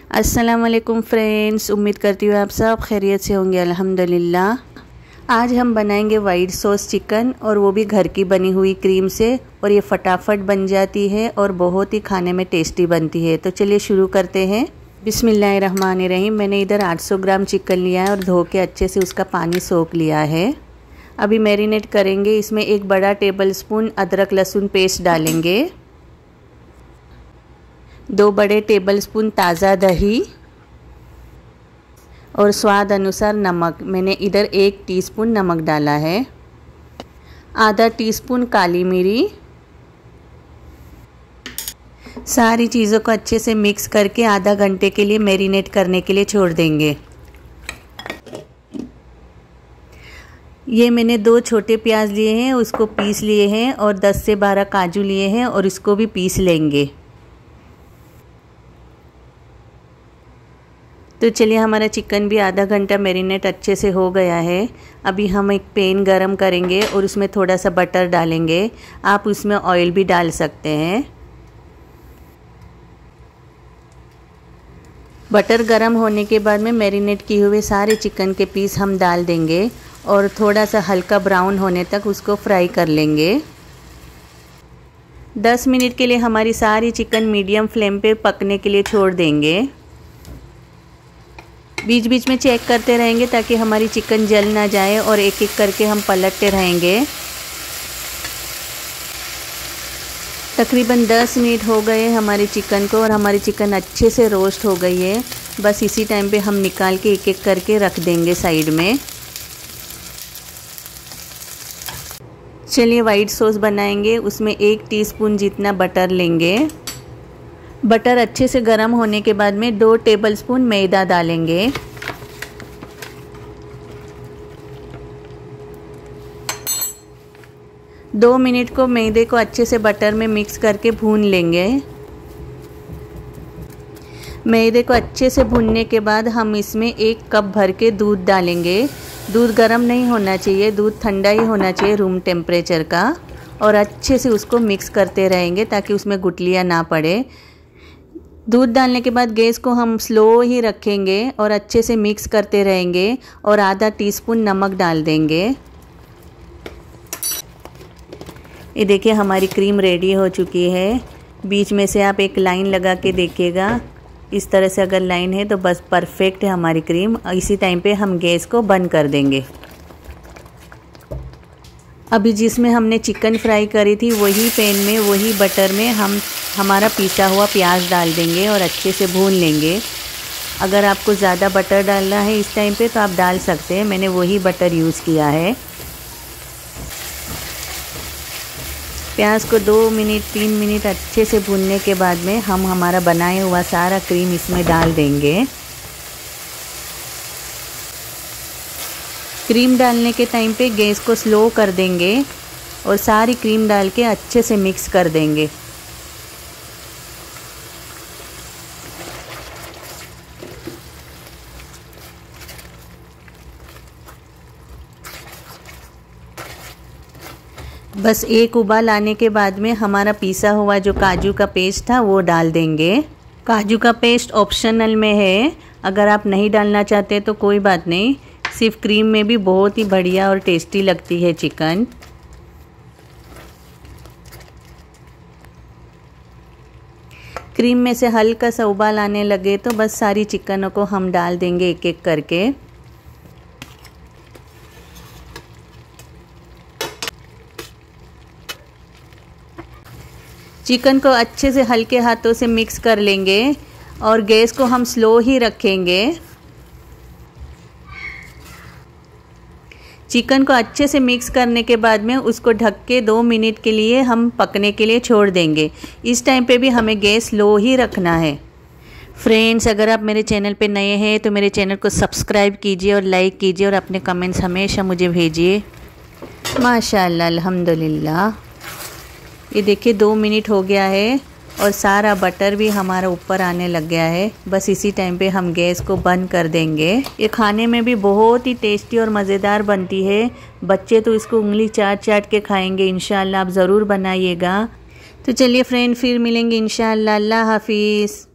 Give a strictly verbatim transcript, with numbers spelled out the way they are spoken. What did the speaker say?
अस्सलाम वालेकुम फ्रेंड्स, उम्मीद करती हूँ आप सब खैरियत से होंगे। अल्हम्दुलिल्लाह। आज हम बनाएंगे वाइट सॉस चिकन, और वो भी घर की बनी हुई क्रीम से। और ये फटाफट बन जाती है और बहुत ही खाने में टेस्टी बनती है। तो चलिए शुरू करते हैं। बिस्मिल्लाहिर्रहमानिर्रहीम। मैंने इधर आठ सौ ग्राम चिकन लिया है और धो के अच्छे से उसका पानी सोख लिया है। अभी मैरिनेट करेंगे। इसमें एक बड़ा टेबल स्पून अदरक लहसुन पेस्ट डालेंगे, दो बड़े टेबलस्पून ताज़ा दही और स्वाद अनुसार नमक। मैंने इधर एक टीस्पून नमक डाला है, आधा टीस्पून काली मिरी। सारी चीज़ों को अच्छे से मिक्स करके आधा घंटे के लिए मैरिनेट करने के लिए छोड़ देंगे। ये मैंने दो छोटे प्याज लिए हैं, उसको पीस लिए हैं, और दस से बारह काजू लिए हैं और इसको भी पीस लेंगे। तो चलिए, हमारा चिकन भी आधा घंटा मैरिनेट अच्छे से हो गया है। अभी हम एक पैन गरम करेंगे और उसमें थोड़ा सा बटर डालेंगे। आप उसमें ऑयल भी डाल सकते हैं। बटर गरम होने के बाद में मैरिनेट किए हुए सारे चिकन के पीस हम डाल देंगे और थोड़ा सा हल्का ब्राउन होने तक उसको फ्राई कर लेंगे। दस मिनट के लिए हमारी सारी चिकन मीडियम फ्लेम पे पकने के लिए छोड़ देंगे। बीच बीच में चेक करते रहेंगे ताकि हमारी चिकन जल ना जाए, और एक एक करके हम पलटते रहेंगे। तकरीबन दस मिनट हो गए हमारी चिकन को, और हमारी चिकन अच्छे से रोस्ट हो गई है। बस इसी टाइम पे हम निकाल के एक एक करके रख देंगे साइड में। चलिए, वाइट सॉस बनाएंगे। उसमें एक टीस्पून जितना बटर लेंगे। बटर अच्छे से गर्म होने के बाद में दो टेबलस्पून मैदा डालेंगे। दो मिनट को मैदे को अच्छे से बटर में मिक्स करके भून लेंगे। मैदे को अच्छे से भूनने के बाद हम इसमें एक कप भर के दूध डालेंगे। दूध गर्म नहीं होना चाहिए, दूध ठंडा ही होना चाहिए, रूम टेम्परेचर का। और अच्छे से उसको मिक्स करते रहेंगे ताकि उसमें गुठलियाँ ना पड़े। दूध डालने के बाद गैस को हम स्लो ही रखेंगे और अच्छे से मिक्स करते रहेंगे, और आधा टीस्पून नमक डाल देंगे। ये देखिए, हमारी क्रीम रेडी हो चुकी है। बीच में से आप एक लाइन लगा के देखिएगा। इस तरह से अगर लाइन है तो बस परफेक्ट है हमारी क्रीम। इसी टाइम पे हम गैस को बंद कर देंगे। अभी जिसमें हमने चिकन फ्राई करी थी वही पैन में, वही बटर में हम हमारा पिसा हुआ प्याज डाल देंगे और अच्छे से भून लेंगे। अगर आपको ज़्यादा बटर डालना है इस टाइम पे तो आप डाल सकते हैं। मैंने वही बटर यूज़ किया है। प्याज को दो मिनट तीन मिनट अच्छे से भूनने के बाद में हम हमारा बनाया हुआ सारा क्रीम इसमें डाल देंगे। क्रीम डालने के टाइम पे गैस को स्लो कर देंगे और सारी क्रीम डाल के अच्छे से मिक्स कर देंगे। बस एक उबाल आने के बाद में हमारा पीसा हुआ जो काजू का पेस्ट था वो डाल देंगे। काजू का पेस्ट ऑप्शनल में है, अगर आप नहीं डालना चाहते तो कोई बात नहीं। सिर्फ क्रीम में भी बहुत ही बढ़िया और टेस्टी लगती है चिकन। क्रीम में से हल्का सा उबाल आने लगे तो बस सारी चिकनों को हम डाल देंगे एक एक करके। चिकन को अच्छे से हल्के हाथों से मिक्स कर लेंगे और गैस को हम स्लो ही रखेंगे। चिकन को अच्छे से मिक्स करने के बाद में उसको ढक के दो मिनट के लिए हम पकने के लिए छोड़ देंगे। इस टाइम पे भी हमें गैस लो ही रखना है। फ्रेंड्स, अगर आप मेरे चैनल पे नए हैं तो मेरे चैनल को सब्सक्राइब कीजिए और लाइक कीजिए, और अपने कमेंट्स हमेशा मुझे भेजिए। माशाल्लाह, अल्हम्दुलिल्लाह। ये देखिए, दो मिनट हो गया है और सारा बटर भी हमारा ऊपर आने लग गया है। बस इसी टाइम पे हम गैस को बंद कर देंगे। ये खाने में भी बहुत ही टेस्टी और मज़ेदार बनती है। बच्चे तो इसको उंगली चाट चाट के खाएंगे। इंशाल्लाह आप ज़रूर बनाइएगा। तो चलिए फ्रेंड, फिर मिलेंगे इंशाल्लाह। अल्लाह हाफिज़।